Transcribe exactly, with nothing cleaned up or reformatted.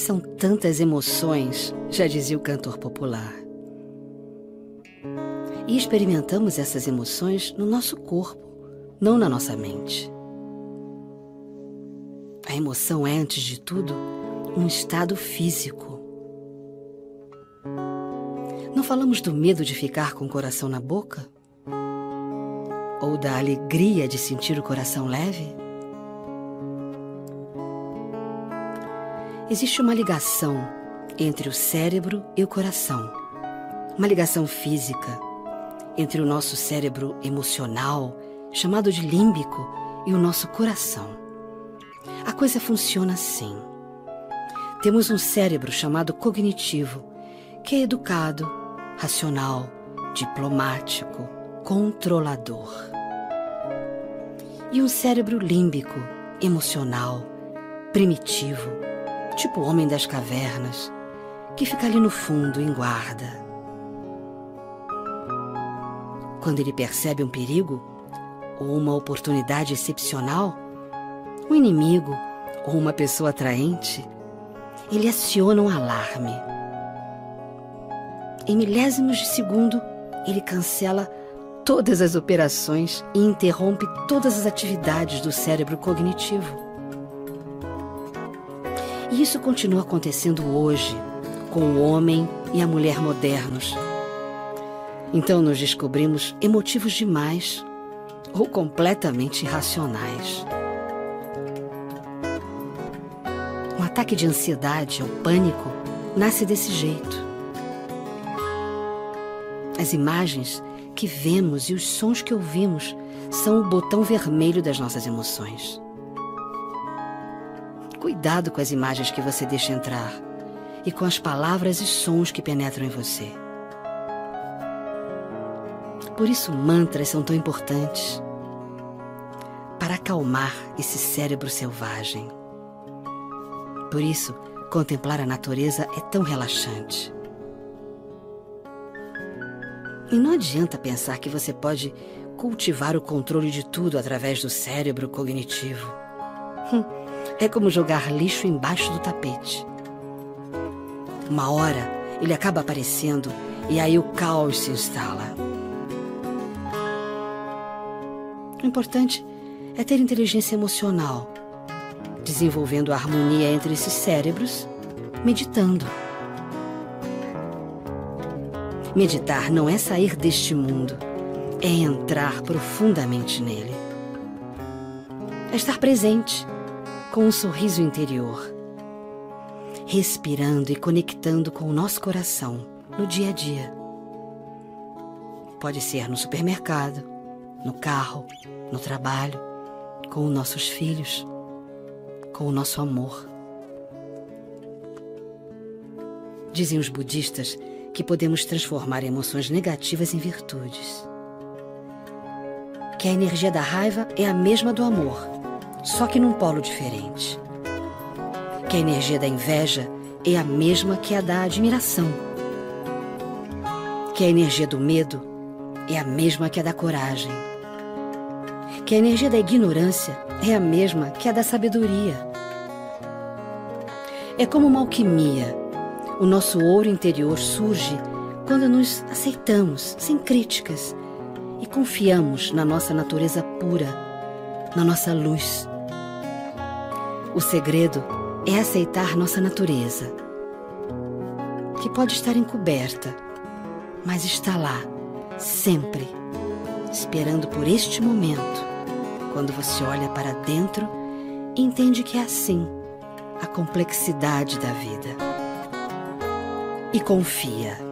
São tantas emoções, já dizia o cantor popular. E experimentamos essas emoções no nosso corpo, não na nossa mente. A emoção é, antes de tudo, um estado físico. Não falamos do medo de ficar com o coração na boca? Ou da alegria de sentir o coração leve? Existe uma ligação entre o cérebro e o coração. Uma ligação física entre o nosso cérebro emocional, chamado de límbico, e o nosso coração. A coisa funciona assim. Temos um cérebro chamado cognitivo, que é educado, racional, diplomático, controlador. E um cérebro límbico, emocional, primitivo, tipo o homem das cavernas, que fica ali no fundo, em guarda. Quando ele percebe um perigo ou uma oportunidade excepcional, um inimigo ou uma pessoa atraente, ele aciona um alarme. Em milésimos de segundo, ele cancela todas as operações e interrompe todas as atividades do cérebro cognitivo. E isso continua acontecendo hoje com o homem e a mulher modernos. Então nos descobrimos emotivos demais ou completamente irracionais. Um ataque de ansiedade ou pânico nasce desse jeito. As imagens que vemos e os sons que ouvimos são o botão vermelho das nossas emoções. Cuidado com as imagens que você deixa entrar e com as palavras e sons que penetram em você. Por isso mantras são tão importantes, para acalmar esse cérebro selvagem. Por isso, contemplar a natureza é tão relaxante. E não adianta pensar que você pode cultivar o controle de tudo através do cérebro cognitivo. Hum, é como jogar lixo embaixo do tapete. Uma hora ele acaba aparecendo e aí o caos se instala. O importante é ter inteligência emocional, desenvolvendo a harmonia entre esses cérebros, meditando. Meditar não é sair deste mundo, é entrar profundamente nele. É estar presente, com um sorriso interior, respirando e conectando com o nosso coração no dia a dia. Pode ser no supermercado, no carro, no trabalho, com os nossos filhos, com o nosso amor. Dizem os budistas que podemos transformar emoções negativas em virtudes. Que a energia da raiva é a mesma do amor, só que num polo diferente. Que a energia da inveja é a mesma que a da admiração. Que a energia do medo é a mesma que a da coragem. Que a energia da ignorância é a mesma que a da sabedoria. É como uma alquimia. O nosso ouro interior surge quando nos aceitamos, sem críticas, e confiamos na nossa natureza pura, na nossa luz. O segredo é aceitar nossa natureza, que pode estar encoberta, mas está lá, sempre, esperando por este momento, quando você olha para dentro e entende que é assim a complexidade da vida. E confia.